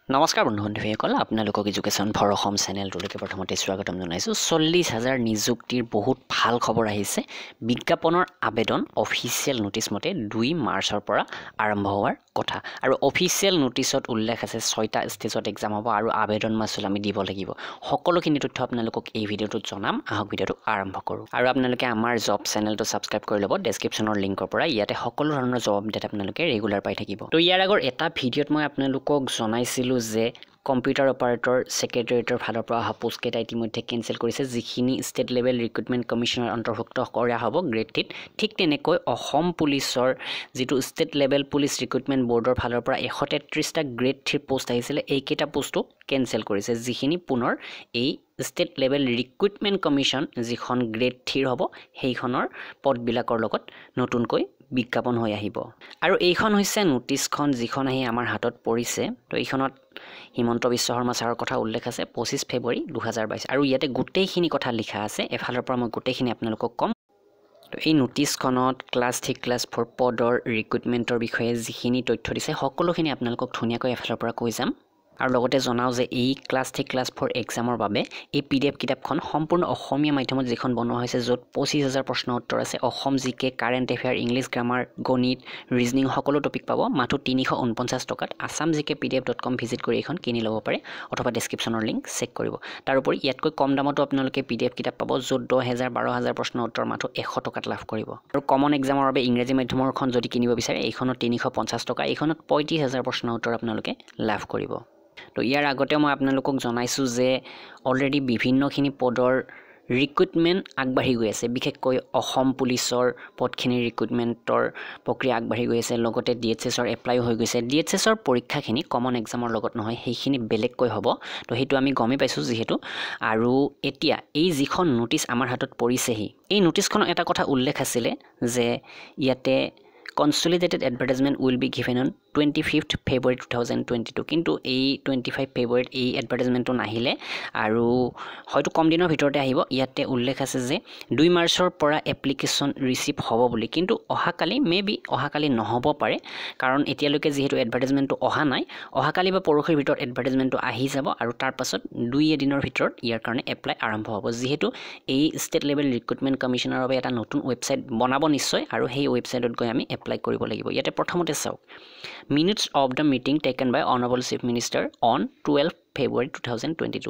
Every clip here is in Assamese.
নমস্কাৰ বন্ধু-বান্ধৱীসকল আপোনালোকক এডুকেশ্যন ফৰ অসম চেনেলটোলৈকে প্ৰথমতে স্বাগতম জনাইছোঁ 40,000 নিযুক্তিৰ বহুত ভাল খবৰ আহিছে বিজ্ঞাপনৰ আবেদন অফিচিয়েল নোটিছ মতে 2 মাৰ্চৰ পৰা আৰম্ভ হোৱাৰ কথা আৰু অফিচিয়েল নোটিছত উল্লেখ আছে 6টা ষ্টেজত এক্সাম হ'ব আৰু আবেদন মাচুল আমি দিব লাগিব সকলোখিনি তথ্য আপোনালোকক এই ভিডিঅ'টোত জনাম আহক ভিডিঅ'টো আৰম্ভ কৰোঁ আৰু আপোনালোকে আমাৰ জব চেনেলটো সাবস্ক্ৰাইব কৰি ল'ব ডেসক্ৰিপচনৰ লিংকৰ পৰা ইয়াতে সকলো ধৰণৰ জব আপডেট আপোনালোকে ৰেগুলাৰ পাই থাকিব তো ইয়াৰ আগৰ এটা ভিডিঅ'ত মই আপোনালোকক জনাইছিলোঁ যে কম্পিউটাৰ অপাৰেটৰ সেক্ৰেটাৰিয়েটৰ ফালৰ পৰা অহা পোষ্ট কেইটা ইতিমধ্যে কেনসেল কৰিছে যিখিনি ষ্টেট লেভেল ৰিক্ৰুটমেণ্ট কমিছনৰ অন্তৰ্ভুক্ত কৰা হ'ব গ্ৰেড 3 ঠিক তেনেকৈ অসম পুলিচৰ যেটো ষ্টেট লেভেল পুলিচ ৰিক্ৰুটমেণ্ট বৰ্ডৰ ফালৰ পৰা 133টা গ্ৰেড 3 পোষ্ট আহিছিল এইকেইটা পোষ্টও কেনসেল কৰিছে যিখিনি পুনৰ এই ষ্টেট লেভেল ৰিক্ৰুটমেণ্ট কমিছন যিখন গ্ৰেড 3 হ'ব সেইখনৰ পদবিলাকৰ লগত নতুনকৈ বিজ্ঞাপন হৈ আহিব আৰু এইখন হৈছে নোটিছখন যিখন আহি আমাৰ হাতত পৰিছে তো এইখনত হিমন্ত বিশ্ব শৰ্মা ছাৰৰ কথা উল্লেখ আছে 25 ফেব্ৰুৱাৰী 2022 আৰু ইয়াতে গোটেইখিনি কথা লিখা আছে এফালৰ পৰা মই গোটেইখিনি আপোনালোকক কম তো এই নোটিছখনত ক্লাছ 3 ক্লাছ 4 পদৰ ৰিক্ৰুটমেণ্টৰ বিষয়ে যিখিনি তথ্য দিছে সকলোখিনি আপোনালোকক ধুনীয়াকৈ এফালৰ পৰা কৈ যাম আৰু লগতে জনাও যে এই ক্লাছ 3 ক্লাছ 4 এক্সামৰ বাবে এই পিডিএফ কিতাপখন সম্পূৰ্ণ অসমীয়া মাধ্যমত যিখন বনোৱা হৈছে য'ত 25000 প্ৰশ্ন উত্তৰ আছে অসম GK current affairs English grammar গণিত ৰিজনিং সকলো টপিক পাব মাত্ৰ 349 টকাত assamese.pdf.com ভিজিট কৰি এখন কিনি ল'ব পাৰে অথবা ডেসক্ৰিপচনৰ লিংক চেক কৰিব তাৰ উপৰি ইয়াতকৈ কম দামতো আপোনালোকে পিডিএফ কিতাপ পাব য'ত 10000 12000 প্ৰশ্ন উত্তৰ মাত্ৰ 100 টকাত লাভ কৰিব আৰু কমন এক্সামৰ বাবে ইংৰাজী মাধ্যমৰখন যদি কিনিব বিচাৰে এইখনত 350 টকা এইখনত 35000 প্ৰশ্ন উত্তৰ আপোনালোকে লাভ কৰিব তো ইয়াৰ আগতে মই আপোনালোকক জনাইছো যে অলৰেডি বিভিন্নখিনি পদৰ ৰিক্ৰুটমেণ্ট আগবাঢ়ি গৈ আছে বিশেষকৈ অসম পুলিচৰ পদখিনিৰ ৰিক্ৰুটমেণ্টৰ প্ৰক্ৰিয়া আগবাঢ়ি গৈ আছে লগতে DHSৰ এপ্লাই হৈ গৈছে DHSৰ পৰীক্ষাখিনি কমন এক্সামৰ লগত নহয় সেইখিনি বেলেগকৈ হ'ব তো সেইটো আমি গমে পাইছো যিহেতু আৰু এতিয়া এই যিখন নোটিছ আমাৰ হাতত পৰিছেহি এই নোটিছখনৰ এটা কথা উল্লেখ আছিল যে ইয়াতে Consolidated advertisement will be given on 25th February 2022 কিন্তু এই 25 ফেব্ৰুৱাৰীত এই এডভাৰটাইজমেন্টটো নাহিলে আৰু হয়তো কম দিনৰ ভিতৰতে আহিব ইয়াতে উল্লেখ আছে যে 2 মাৰ্চৰ পৰা এপ্লিকেশন ৰিসিভ হ'ব বুলি কিন্তু অহাকালি মেবি অহাকালি নহব পাৰে কাৰণ এতিয়ালৈকে যেহেতু এডভাৰটাইজমেন্টটো অহা নাই অহাকালি বা পৰখিৰ ভিতৰত এডভাৰটাইজমেন্টটো আহি যাব আৰু তাৰ পাছত 2 দিনৰ ভিতৰত ইয়াৰ কাৰণে এপ্লাই আৰম্ভ হ'ব যেহেতু এই ষ্টেট লেভেল ৰিক্ৰুটমেণ্ট কমিছনৰ বাবে এটা নতুন ওয়েবসাইট বনাব নিশ্চয় আৰু সেই ওয়েবসাইটত গৈ আমি এপ্লাই কৰিব লাগিব ইয়াতে প্ৰথমতে চাওক minutes of the meeting taken by honorable chief minister on 12 February 2022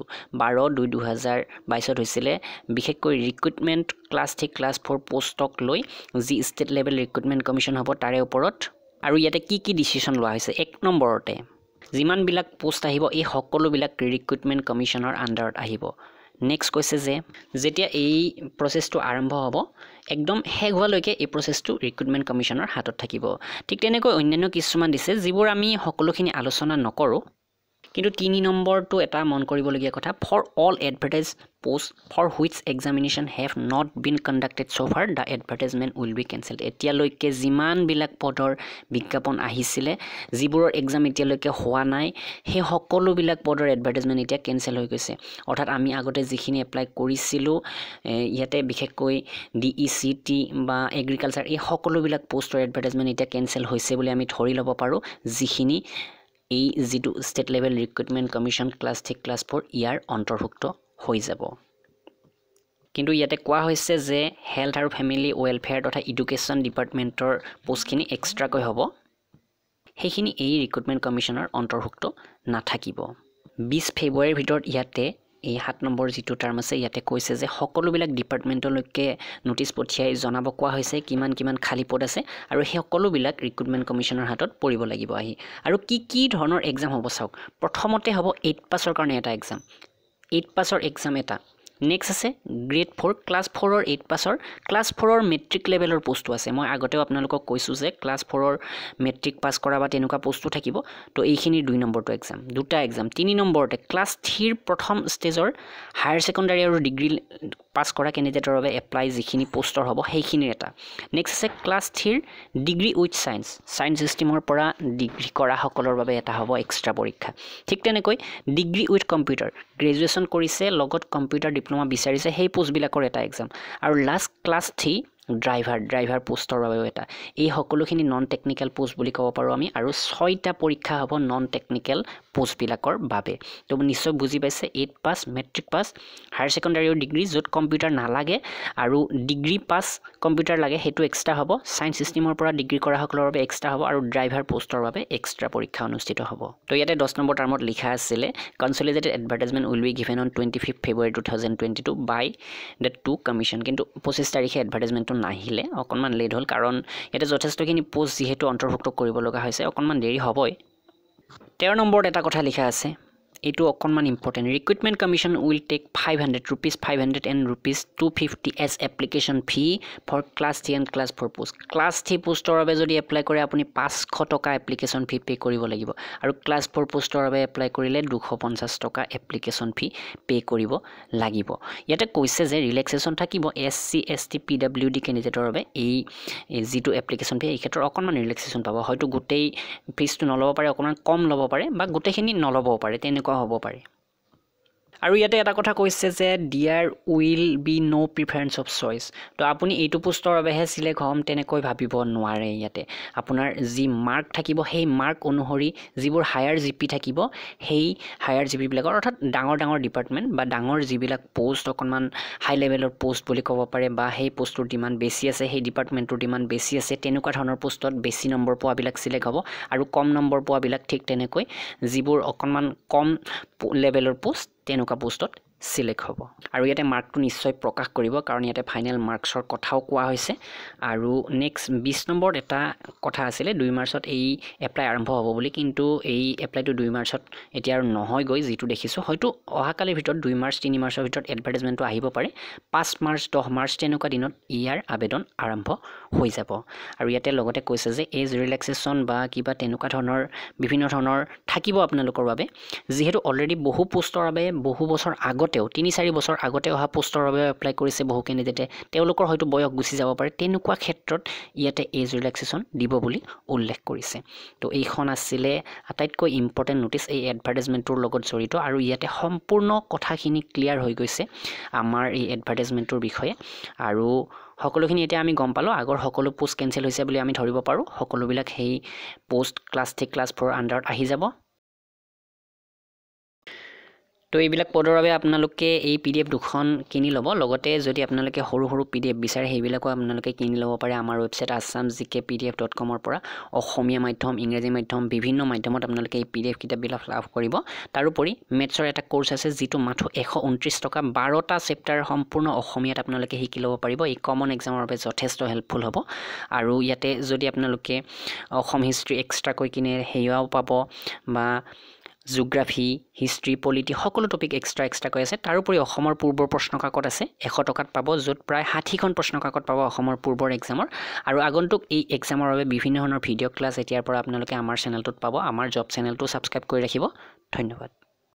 12/2022 হৈছিলে বিশেষকৈ ৰিক্ৰুটমেণ্ট ক্লাছ 3 ক্লাছ 4 পোষ্টক লৈ যি ষ্টেট লেভেল ৰিক্ৰুটমেণ্ট কমিছন হ'ব তাৰে ওপৰত আৰু ইয়াতে কি ডিসিশন লোৱা হৈছে এক নম্বৰতে যিমান বিলাক পোষ্ট আহিব এই সকলো বিলাক ৰিক্ৰুটমেণ্ট কমিছনৰ আন্ডাৰত আহিব নেক্সট কৈছে যে যেতিয়া এই প্ৰসেসটো আৰম্ভ হ'ব একদম হেগ হোৱালৈকে এই প্ৰসেসটো ৰিক্ৰুটমেণ্ট কমিছনৰ হাতত থাকিব ঠিক তেনেকৈ অন্যান্য কিছুমান দিছে যিবোৰ আমি সকলোখিনি আলোচনা নকৰো কিন্তু 3 নম্বৰটো এটা মন কৰিবলগীয়া কথা for all advertise post for which examination have not been conducted so far the advertisement will be cancelled এতিয়ালৈকে যিমান বিলাক পদৰ বিজ্ঞাপন আহিছিলে যিবোৰৰ এক্সাম এতিয়ালৈকে হোৱা নাই হে সকলো বিলাক পদৰ এডভাৰটাইজমেন্ট এতিয়া কেনসেল হৈ গৈছে অৰ্থাৎ আমি আগতে যিখিনি এপ্লাই কৰিছিলো ইয়াতে বিশেষকৈ DECT বা এগ্ৰিকালচাৰ এই সকলো বিলাক পোষ্টৰ এডভাৰটাইজমেন্ট এতিয়া কেনসেল হৈছে বুলি আমি ধৰি ল'ব পাৰো যিখিনি এই যেটো state level recruitment commission class 3 class 4 ইয়াৰ অন্তৰ্ভুক্ত হৈ যাব কিন্তু ইয়াতে কোৱা হৈছে যে হেলথ আৰু ফ্যামিলি ওয়েলফেয়াৰ তথা এডুকেশ্যন ডিপাৰ্টমেন্টৰ পোষ্টখিনি এক্সট্ৰাকৈ হ'ব সেইখিনি এই ৰিক্ৰুটমেণ্ট কমিছনৰ অন্তৰ্ভুক্ত নাথাকিব 20 ফেব্ৰুৱাৰীৰ ভিতৰত ইয়াতে এই 7 নম্বৰ যেটো টাৰ্ম আছে ইয়াতে কৈছে যে সকলো বিলাক ডিপাৰ্টমেন্টলৈকে নোটিছ পঠিয়াই জনাব কোৱা হৈছে কিমান খালি পদ আছে আৰু সেই সকলো বিলাক ৰিক্ৰুটমেণ্ট কমিছনৰ হাতত পৰিব লাগিব আহি আৰু কি ধৰণৰ এক্সাম হ'ব চাওক প্ৰথমতে হ'ব 8 পাছৰ কাৰণে এটা এক্সাম 8 পাছৰ এক্সাম এটা নেক্সট আছে গ্ৰেড 4 ক্লাছ 4 ৰ 8 পাছৰ ক্লাছ 4 ৰ মেট্ৰিক লেভেলৰ পোষ্টটো আছে মই আগতেও আপোনালোকক কৈছো যে ক্লাছ 4 ৰ মেট্ৰিক পাছ কৰা বা তেনেকুৱা পোষ্টটো থাকিব তো এইখিনি 2 নম্বৰটো এক্সাম দুটা এক্সাম 3 নম্বৰতে ক্লাছ 3 ৰ প্ৰথম ষ্টেজৰ হায়াৰ সেকেন্ডাৰী আৰু ডিগ্ৰী পাছ কৰা ক্যান্ডিডেটৰ বাবে এপ্লাই যিখিনি পোষ্টৰ হ'ব সেইখিনি এটা নেক্সট আছে ক্লাছ 3 ৰ ডিগ্ৰী উইথ সায়েন্স সিস্টেমৰ পৰা ডিগ্ৰী কৰা সকলৰ বাবে এটা হ'ব এক্সট্ৰা পৰীক্ষা ঠিক তেনেকৈ ডিগ্ৰী উইথ কম্পিউটাৰ গ্ৰেজুৱেচন কৰিছে লগত কম্পিউটাৰ ডিপ্লোমা বিচাৰিছে সেই পোষ্ট বিলাকৰ এটা এক্সাম আৰু লাষ্ট ক্লাছ 3 ড্ৰাইভাৰ পোষ্টৰ বাবেও এটা এই সকলোখিনি নন টেকনিক্যাল পোষ্ট বুলি ক'ব পাৰোঁ আমি আৰু 6টা পৰীক্ষা হ'ব নন টেকনিক্যাল পোষ্টবিলাকৰ বাবে তো নিশ্চয় বুজি পাইছে 8 pass matric pass higher secondary degree য'ত কম্পিউটাৰ নালাগে আৰু ডিগ্ৰী পাছ কম্পিউটাৰ লাগে সেইটো এক্সট্ৰা হ'ব সায়েন্স সিস্টেমৰ পৰা ডিগ্ৰী কৰা সকলৰ বাবে এক্সট্ৰা হ'ব আৰু ড্ৰাইভাৰ পোষ্টৰ বাবে এক্সট্ৰা পৰীক্ষা অনুষ্ঠিত হ'ব তো ইয়াতে 10 নম্বৰ টাৰ্মত লিখা আছিল consolidated advertisement will be given on 25 February 2022 by the to commission কিন্তু 25 তাৰিখে এডভাৰটাইজমেন্টটো নাহিলে অকনমান লেট হ'ল কাৰণ ইয়াতে যথেষ্টখিনি পোষ্ট যেহেতু অন্তৰ্ভুক্ত কৰিব লগা হৈছে অকনমান দেৰি হ'বই 13 নম্বৰত এটা কথা লিখা আছে এইটো অকনমান important recruitment commission will take 500 rupees 500 and rupees 250 as application fee for class 3 and class 4 post class 3 পোষ্টৰ বাবে যদি এপ্লাই কৰে আপুনি 500 টকা এপ্লিকেশন ফি পে কৰিব লাগিব আৰু ক্লাস 4 পোষ্টৰ বাবে এপ্লাই কৰিলে 250 টকা এপ্লিকেশন ফি পে কৰিব লাগিব ইয়াতে কৈছে যে ৰিলেক্সেশন থাকিব SC ST PWD ক্যান্ডিডেটৰ বাবে এই জিটো এপ্লিকেশন ফি এই ক্ষেত্ৰত অকনমান ৰিলেক্সেশন পাব হয়তো গোটেই ফিজটো নলব পাৰে অকনমান কম লব পাৰে বা গোটেইখিনি নলব পাৰে তেনেকুৱা হ'ব পাৰে আৰু ইয়াতে এটা কথা কৈছে যে there will be no preference of choice তো আপুনি এইটো পোষ্টৰ বাবেহে সিলেক্ট হ'ম তেনেকৈ ভাবিব নোৱাৰে ইয়াতে আপোনাৰ যি মাৰ্ক থাকিব সেই মাৰ্ক অনুসৰি যিবোৰ হায়াৰ জিপি থাকিব সেই হায়াৰ জিপি বিলাকৰ অৰ্থাৎ ডাঙৰ ডিপাৰ্টমেন্ট বা ডাঙৰ যিবিলাক পোষ্ট অকনমান হাই লেভেলৰ পোষ্ট বুলি ক'ব পাৰে বা সেই পোষ্টৰ ডিমান্ড বেছি আছে সেই ডিপাৰ্টমেন্টৰ ডিমান্ড বেছি আছে তেনেকুৱা ধৰণৰ পোষ্টত বেছি নম্বৰ পোৱাবিলাক সিলেক্ট হ'ব আৰু কম নম্বৰ পোৱাবিলাক ঠিক তেনেকৈ যিবোৰ অকনমান কম লেভেলৰ পোষ্ট তেনেকুৱা পোষ্টত সিলেক্ট হ'ব আৰু ইয়াতে মাৰ্কটো নিশ্চয় প্ৰকাশ কৰিব কাৰণ ইয়াতে ফাইনেল মাৰ্কছৰ কথাও কোৱা হৈছে আৰু নেক্সট 20 নম্বৰত এটা কথা আছিল 2 মাৰ্চত এই এপ্লাই আৰম্ভ হ'ব বুলি কিন্তু এই এপ্লাইটো 2 মাৰ্চত এতিয়া আৰু নহয় গৈ যেটো দেখিছো হয়তো অহাকালিৰ ভিতৰত 2 মাৰ্চ 3 মাৰ্চৰ ভিতৰত এডভাৰটাইজমেন্টটো আহিব পাৰে 5 মাৰ্চ 10 মাৰ্চ তেনেকুৱা দিনত ইয়াৰ আবেদন আৰম্ভ হৈ যাব আৰু ইয়াতে লগতে কৈছে যে এজ ৰিলেক্সেশন বা কিবা তেনেকুৱা ধৰণৰ বিভিন্ন ধৰণৰ থাকিব আপোনালোকৰ বাবে যেহেতু অলৰেডি বহু পোষ্টৰ বাবে বহু বছৰ আগতেও 3-4 বছৰ আগতে অহা পোষ্টৰ বাবে এপ্লাই কৰিছে বহু ক্যান্ডিডেটে তেওঁলোকৰ হয়তো বয়স গুছি যাব পাৰে তেনেকুৱা ক্ষেত্ৰত ইয়াতে এজ ৰিলেক্সেশন দিব বুলি উল্লেখ কৰিছে তো এইখন আছিল আটাইতকৈ ইম্পৰ্টেন্ট নোটিস এই এডভাৰটাইজমেন্টৰ লগত জড়িত আৰু ইয়াতে সম্পূৰ্ণ কথাখিনি ক্লিয়াৰ হৈ গৈছে আমাৰ এই এডভাৰটাইজমেন্টৰ বিষয়ে আৰু সকলোখিনি এতিয়া আমি গম পালো আগৰ সকলো পোষ্ট কেনসেল হৈছে বুলি আমি ধৰিব পাৰো সকলোবিলাক সেই পোষ্ট ক্লাস 3 ক্লাস 4 আন্ডাৰত আহি যাব তো এইবিলাক পদৰ বাবে আপোনালোকে এই PDF দুখন কিনি লব লগতে যদি আপোনালোকে সৰু PDF বিচাৰে সেইবিলাকো আপোনালোকে কিনি লব পাৰে আমাৰ ওয়েবসাইট assamgkpdf.com ৰ পৰা অসমীয়া মাধ্যম ইংৰাজী মাধ্যম বিভিন্ন মাধ্যমত আপোনালোকে এই PDF কিতাপবিলাক লাভ কৰিব তাৰোপৰি মেথছৰ এটা কোৰ্স আছে যেটো মাত্ৰ 129 টকা 12টা চেপ্টাৰ সম্পূৰ্ণ অসমীয়াত আপোনালোকে শিকি লব পাৰিব এই কমন এক্সামৰ বাবে যথেষ্ট হেল্পফুল হ'ব আৰু ইয়াতে যদি আপোনালোকে অসম হিষ্ট্ৰী এক্সট্ৰা কৈ কিনে হেয়াও পাব বা জিওগ্ৰাফি হিষ্ট্ৰী পলিটি সকলো টপিক এক্সট্ৰা কৈ আছে তাৰোপৰি অসমৰ পূৰ্বৰ প্ৰশ্ন কাকত আছে 100 টকাত পাব য'ত প্ৰায় 60খন প্ৰশ্ন কাকত পাব অসমৰ পূৰ্বৰ এক্সামৰ আৰু আগন্তুক এই এক্সামৰ বাবে বিভিন্ন ধৰণৰ ভিডিঅ' ক্লাছ এতিয়াৰ পৰা আপোনালোকে আমাৰ চেনেলটোত পাব আমাৰ জব চেনেলটো সাবস্ক্ৰাইব কৰি ৰাখিব ধন্যবাদ